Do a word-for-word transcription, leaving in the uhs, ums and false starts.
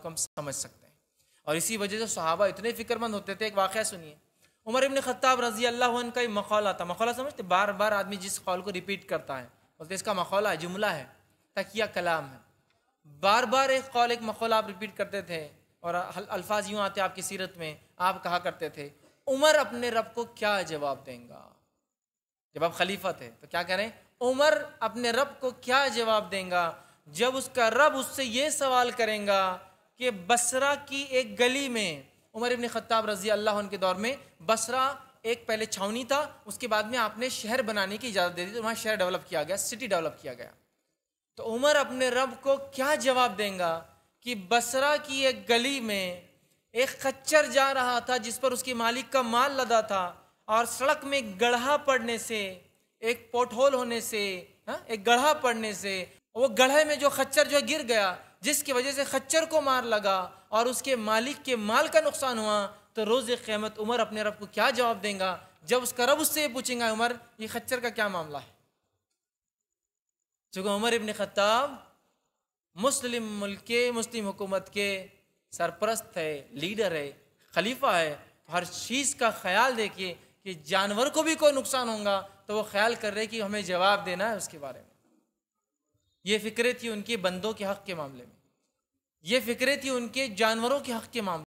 کو ہم سمجھ سکتے ہیں۔ اور اسی وجہ سے صحابہ اتنے فکر مند ہوتے تھے۔ ایک واقعہ سنیے، عمر ابن خطاب رضی اللہ عنہ کا ایک مقولہ تھا۔ مقولہ سمجھتے، بار بار آدمی جس قول کو ریپیٹ کرتا ہے بولتے اس کا مقولہ ہے، جملہ ہے، تکیہ کلام ہے۔ بار بار ایک قول ایک مقولہ آپ ریپیٹ کرتے تھے اور الفاظ یوں آتے آپ کی سیرت میں، آپ کہا کرتے تھے عمر اپنے رب کو کیا جواب دیں گا؟ جب آپ خلیفہ تھے تو کیا کہہ رہے ہیں؟ عمر اپنے رب کو کیا جواب دیں گا جب اس کا رب اس سے یہ سوال کریں گا کہ بصرہ کی ایک گلی میں، عمر ابن خطاب رضی اللہ عنہ کے دور میں بصرہ ایک پہلے چھاونی تھا، اس کے بعد میں آپ نے شہر بنانے کی اجازت دے دی تو وہاں شہر ڈیولپ کیا گیا، سٹی ڈیولپ کیا گیا۔ تو عمر اپنے رب کو کیا جواب دیں گا کہ بصرہ کی ایک گلی میں ایک خچر جا رہا تھا جس پر اس کے مالک کا مال لدا تھا، اور سڑک میں ایک گڑھا پڑنے سے، ایک پوٹ ہول ہونے سے، ایک گڑھا پڑنے سے، وہ گڑھے میں جو خچر جو گر گیا جس کی وجہ سے خچر کو مار لگا اور اس کے مالک کے مال کا نقصان ہوا، تو روز قیامت عمر اپنے رب کو کیا جواب دیں گا جب اس کا رب اس سے یہ پوچھیں گا عمر یہ خچر کا کیا معاملہ ہے؟ چونکہ عمر ابن خطاب مسلم ملک کے، مسلم حکومت کے سرپرست ہے، لیڈر ہے، خلیفہ ہے، ہر چیز کا خیال دیکھیے کہ جانور کو بھی کوئی نقصان ہوگا تو وہ خیال کر رہے کہ ہمیں جواب دینا ہے اس کے بارے میں۔ یہ فکریں تھی ان کے بندوں کے حق کے معاملے میں، یہ فکریں تھی ان کے جانوروں کے حق کے معاملے میں۔